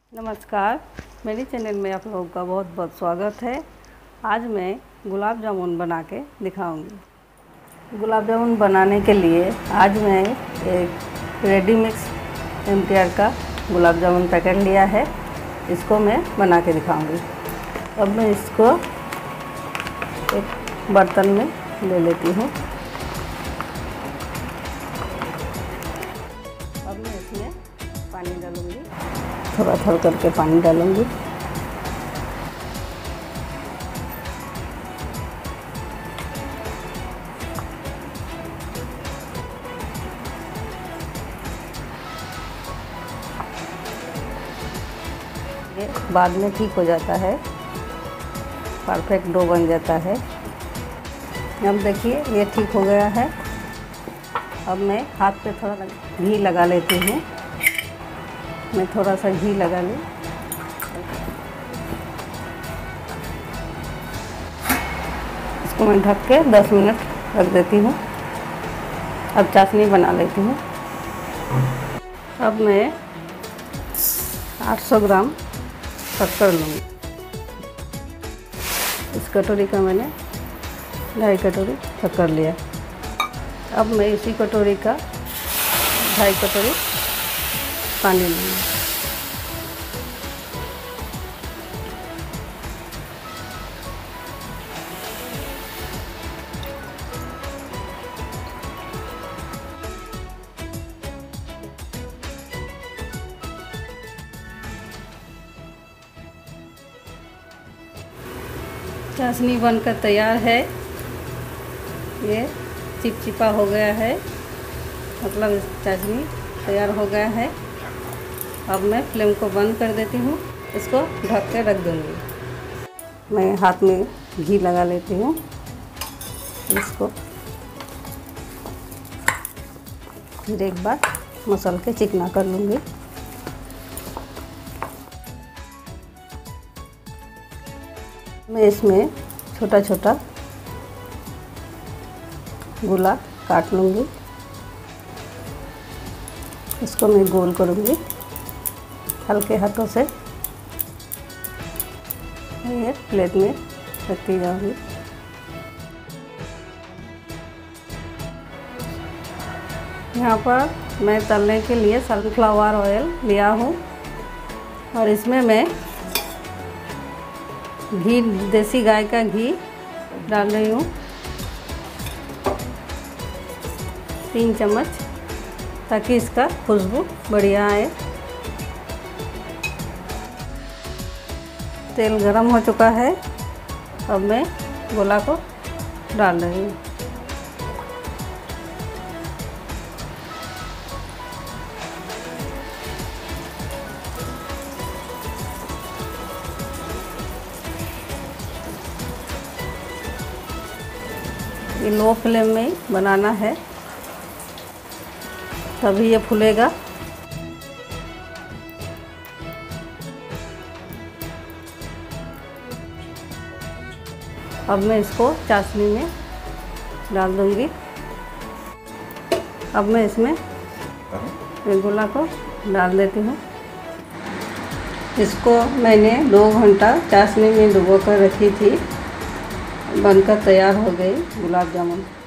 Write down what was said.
नमस्कार, मेरे चैनल में आप लोगों का बहुत बहुत स्वागत है। आज मैं गुलाब जामुन बना के दिखाऊंगी। गुलाब जामुन बनाने के लिए आज मैं एक रेडी मिक्स MTR का गुलाब जामुन पैकेट लिया है। इसको मैं बना के दिखाऊंगी। अब मैं इसको एक बर्तन में ले लेती हूँ। अब मैं इसमें पानी डालूंगी, थोड़ा थोड़ा करके पानी डालूंगी। ये बाद में ठीक हो जाता है, परफेक्ट डो बन जाता है। अब देखिए ये ठीक हो गया है। अब मैं हाथ पे थोड़ा घी लगा लेती हूँ। मैं थोड़ा सा घी लगा लूँ। इसको मैं ढक के 10 मिनट रख देती हूँ। अब चाशनी बना लेती हूँ। अब मैं 800 ग्राम शक्कर लूँगी। इस कटोरी का मैंने 2.5 कटोरी शक्कर लिया। अब मैं इसी कटोरी का 2.5 कटोरी पानी लूँगी। चाशनी बनकर तैयार है। ये चिपचिपा हो गया है, मतलब चाशनी तैयार हो गया है। अब मैं फ्लेम को बंद कर देती हूँ। इसको ढक के रख दूँगी। मैं हाथ में घी लगा लेती हूँ। इसको फिर एक बार मसल के चिकना कर लूँगी। मैं इसमें छोटा छोटा गोला काट लूँगी। इसको मैं गोल करूँगी हल्के हाथों से। ये प्लेट में रखती जाऊँगी। यहाँ पर मैं तलने के लिए सनफ्लावर ऑयल लिया हूँ और इसमें मैं घी, देसी गाय का घी डाल रही हूँ 3 चम्मच, ताकि इसका खुशबू बढ़िया आए। तेल गरम हो चुका है। अब मैं गोला को डाल रही हूँ। ये लो फ्लेम में ही बनाना है, तभी ये फूलेगा। अब मैं इसको चाशनी में डाल दूंगी। अब मैं इसमें गोला को डाल देती हूँ। इसको मैंने 2 घंटा चाशनी में डुबो कर रखी थी। बनकर तैयार हो गई गुलाब जामुन।